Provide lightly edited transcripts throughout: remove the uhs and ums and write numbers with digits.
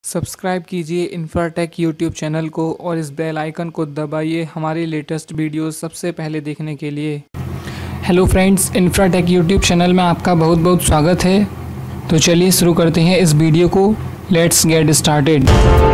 Subscribe कीजिए Infratech YouTube channel को और इस बेल आइकन को दबाइए हमारे लेटेस्ट वीडियोस सबसे पहले देखने के लिए। Hello friends, Infratech YouTube channel में आपका बहुत बहुत स्वागत है। तो चलिए शुरू करते हैं इस वीडियो को। Let's get started.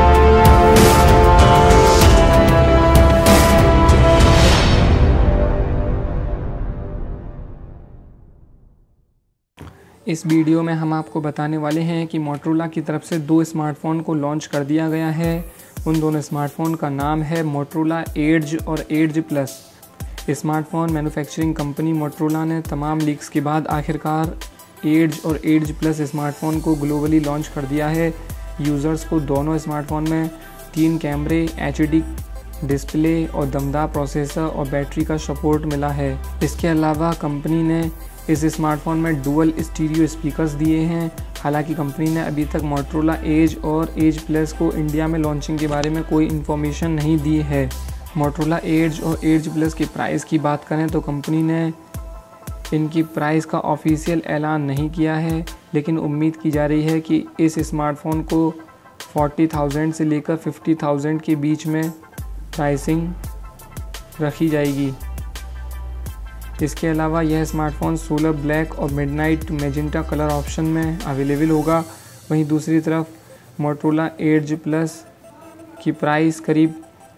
इस वीडियो में हम आपको बताने वाले हैं कि मोटोरोला की तरफ से दो स्मार्टफ़ोन को लॉन्च कर दिया गया है। उन दोनों स्मार्टफ़ोन का नाम है मोटोरोला एज और edge plus. Smartphone manufacturing company Motorola ने तमाम लीक्स के बाद आखिरकार एज और एज प्लस स्मार्टफ़ोन को ग्लोबली लॉन्च कर दिया है। यूज़र्स को दोनों स्मार्टफ़ोन में 3 कैमरे, HD डिस्प्ले और दमदार प्रोसेसर और बैटरी का सपोर्ट मिला है। इसके अलावा कंपनी ने इस स्मार्टफोन में डुअल स्टीरियो स्पीकर्स दिए हैं। हालांकि कंपनी ने अभी तक मोटोरोला एज और एज प्लस को इंडिया में लॉन्चिंग के बारे में कोई इन्फॉर्मेशन नहीं दी है। मोटोरोला एज और एज प्लस की प्राइस की बात करें तो कंपनी ने इनकी प्राइस का ऑफिशियल ऐलान नहीं किया है, लेकिन उम्मीद की जा रही है कि इस स्मार्टफोन को 40,000 से लेकर 50,000 के बीच में प्राइसिंग रखी जाएगी। इसके अलावा यह स्मार्टफोन सोलर ब्लैक और मिडनाइट मैजेंटा कलर ऑप्शन में अवेलेबल होगा। वहीं दूसरी तरफ मोटोरोला एज प्लस की प्राइस करीब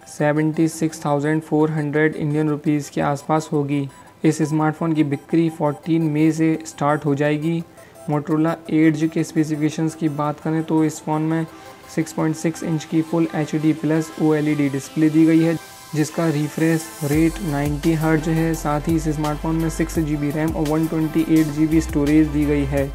76,400 इंडियन रुपीज़ के आसपास होगी। इस स्मार्टफोन की बिक्री 14 मई से स्टार्ट हो जाएगी। मोटोरोला एज के स्पेसिफिकेशंस की बात करें तो इस फ़ोन में 6.6 इंच की full HD plus OLED display दी गई है, जिसका रिफ्रेश रेट 90 हर्ट्ज है। साथ ही इस स्मार्टफोन में 6 GB रैम और 128 GB स्टोरेज दी गई है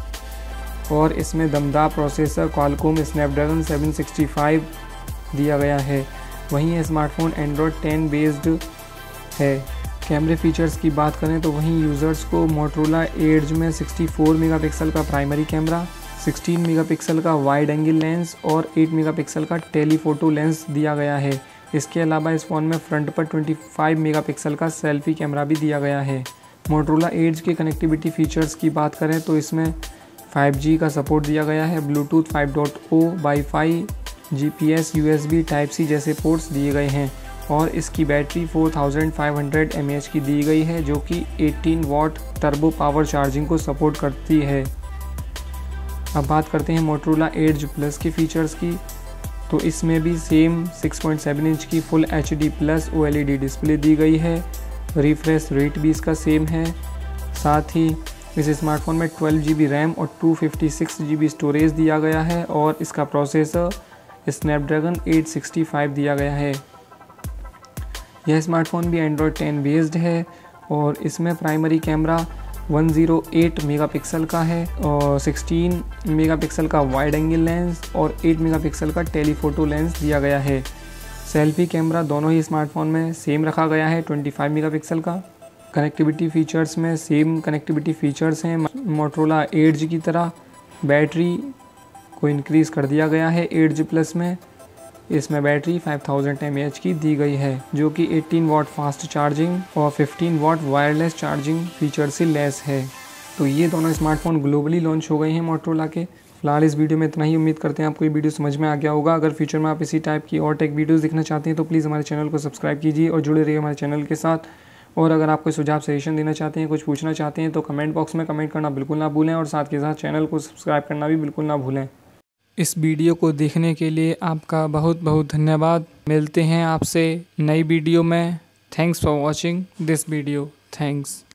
और इसमें दमदार प्रोसेसर क्वालकॉम स्नैपड्रैगन 765 दिया गया है। वहीं यह स्मार्टफोन एंड्रॉयड 10 बेस्ड है। कैमरे फीचर्स की बात करें तो वहीं यूज़र्स को मोटोरोला एज में 64 मेगापिक्सल का प्राइमरी कैमरा, 16 मेगापिक्सल का वाइड एंगल लेंस और 8 मेगापिक्सल का टेलीफोटो लेंस दिया गया है। इसके अलावा इस फ़ोन में फ्रंट पर 25 मेगापिक्सल का सेल्फी कैमरा भी दिया गया है। मोटोरोला एज के कनेक्टिविटी फ़ीचर्स की बात करें तो इसमें 5G का सपोर्ट दिया गया है। Bluetooth 5.0, wifi, GPS, USB Type-C जैसे पोर्ट्स दिए गए हैं और इसकी बैटरी 4500 mAh की दी गई है, जो कि 18 वाट टर्बो पावर चार्जिंग को सपोर्ट करती है। अब बात करते हैं मोटोरोला एज प्लस के फीचर्स की। तो इसमें भी सेम 6.7 इंच की full HD plus OLED display दी गई है। रिफ्रेश रेट भी इसका सेम है। साथ ही इस स्मार्टफोन में 12 GB रैम और 256 GB स्टोरेज दिया गया है और इसका प्रोसेसर स्नैपड्रैगन 865 दिया गया है। यह स्मार्टफोन भी एंड्रॉयड 10 बेस्ड है और इसमें प्राइमरी कैमरा 108 मेगापिक्सल का है और 16 मेगापिक्सल का वाइड एंगल लेंस और 8 मेगापिक्सल का टेलीफोटो लेंस दिया गया है। सेल्फी कैमरा दोनों ही स्मार्टफोन में सेम रखा गया है, 25 मेगापिक्सल का। कनेक्टिविटी फ़ीचर्स में सेम कनेक्टिविटी फ़ीचर्स हैं मोटोरोला एज की तरह। बैटरी को इंक्रीज़ कर दिया गया है एज प्लस में। इसमें बैटरी 5000 mAh की दी गई है, जो कि 18 वाट फास्ट चार्जिंग और 15 वाट वायरलेस चार्जिंग फीचर से लेस है। तो ये दोनों स्मार्टफोन ग्लोबली लॉन्च हो गए हैं मोटोरोला के। फिलहाल इस वीडियो में इतना ही। उम्मीद करते हैं आपको ये वीडियो समझ में आ गया होगा। अगर फ्यूचर में आप इसी टाइप की और टेक वीडियोस देखना चाहते हैं तो प्लीज़ हमारे चैनल को सब्सक्राइब कीजिए और जुड़े रहिए हमारे चैनल के साथ। और अगर आप कोई सुझाव सजेशन देना चाहते हैं, कुछ पूछना चाहते हैं तो कमेंट बॉक्स में कमेंट करना बिल्कुल ना भूलें और साथ के साथ चैनल को सब्सक्राइब करना भी बिल्कुल ना भूलें। इस वीडियो को देखने के लिए आपका बहुत बहुत धन्यवाद। मिलते हैं आपसे नई वीडियो में। Thanks for watching this video. Thanks.